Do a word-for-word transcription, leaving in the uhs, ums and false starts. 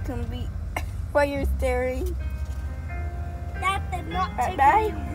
Kumbi, while you're staring. That did not take Bye-bye. me